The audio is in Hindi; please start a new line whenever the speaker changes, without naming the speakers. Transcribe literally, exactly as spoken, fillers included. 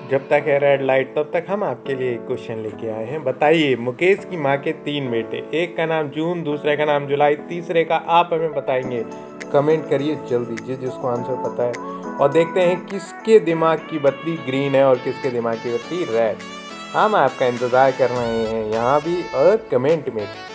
जब तक है रेड लाइट तब तक हम आपके लिए एक क्वेश्चन लेके आए हैं। बताइए, मुकेश की माँ के तीन बेटे, एक का नाम जून, दूसरे का नाम जुलाई, तीसरे का आप हमें बताएंगे। कमेंट करिए जल्दी जिस जिसको आंसर पता है, और देखते हैं किसके दिमाग की बत्ती ग्रीन है और किसके दिमाग की बत्ती रेड। हम आपका इंतज़ार कर रहे हैं यहाँ भी और कमेंट में।